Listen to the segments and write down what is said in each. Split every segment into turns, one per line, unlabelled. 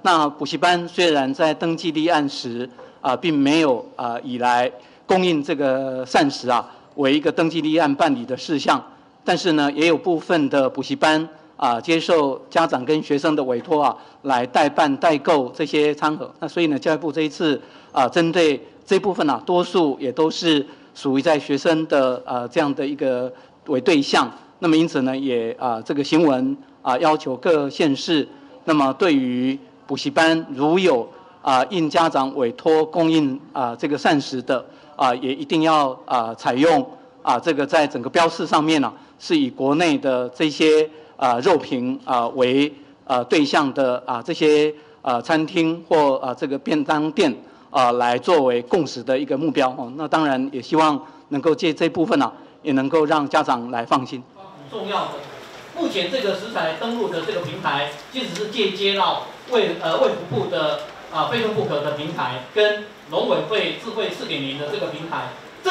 那补习班虽然在登记立案时并没有以来供应这个膳食为一个登记立案办理的事项，但是呢，也有部分的补习班接受家长跟学生的委托来代办代购这些餐盒。那所以呢，教育部这一次针对这部分多数也都是属于在学生的这样的一个为对象。那么因此呢，也这个行文要求各县市，那么对于补习班如有应家长委托供应这个膳食的也一定要采用这个在整个标示上面是以国内的这些肉品为对象的这些餐厅或这个便当店来作为共识的一个目标那当然也希望能够借这部分也能够让家长来放心。
很重要的，目前这个食材登录的这个平台，即使是接到卫福部的非登不可的平台，跟农委会智慧4.0的这个平台，这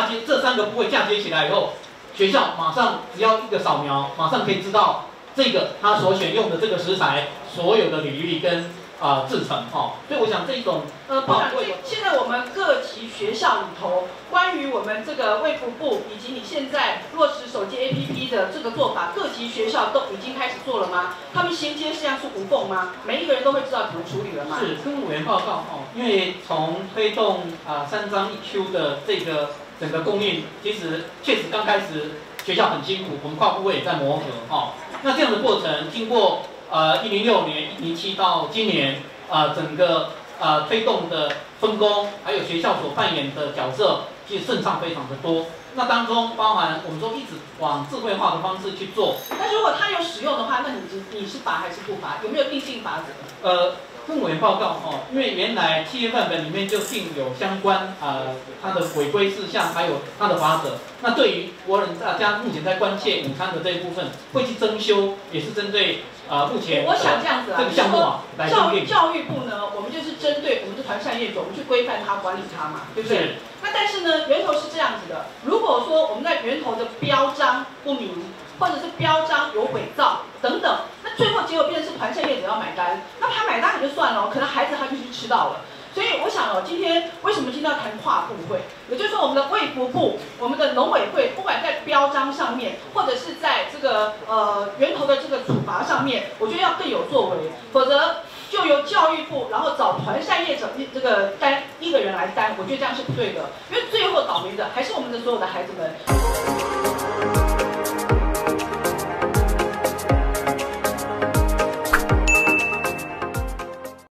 3个部位嫁接起来以后，学校马上只要一个扫描，马上可以知道这个他所选用的这个食材所有的履历跟制成所以我想这一种
部长，现在我们各级学校里头，关于我们这个卫福部以及你现在落实手机 APP 的这个做法，各级学校都已经开始做了吗？他们衔接这样是无缝吗？每一个人都会知道怎么处理了吗？
是，跟委员报告因为从推动3张1Q 的这个整个供应，其实确实刚开始学校很辛苦，我们跨部会也在磨合那这样的过程，经过106年、107到今年整个推动的分工，还有学校所扮演的角色，其实顺畅非常的多。那当中包含我们说一直往智慧化的方式去做。
那如果他有使用的话，那你是罚还是不罚？有没有定性罚则？
跟委员报告因为原来企业范本里面就定有相关它的违规事项，还有它的罚则。那对于国人大家目前在关切午餐的这一部分，会去增修，也是针对目前
我想这样子
这个项目来定定。
教育部呢，我们就是针对我们的团膳业者，我们去规范它、管理它嘛，对不对？那但是呢，源头是这样子的，如果说我们在源头的标章不明，或者是标章有伪造等等，那最后结果变成是团膳业者要买单，那他买单也就算了，可能孩子他就去吃到了。所以我想今天为什么今天要谈跨部会？也就是说，我们的卫福部、我们的农委会，不管在标章上面，或者是在这个源头的这个处罚上面，我觉得要更有作为，否则就由教育部，然后找团膳业者这个一个人来担，我觉得这样是不对的，因为最后倒霉的还是我们的所有的孩子们。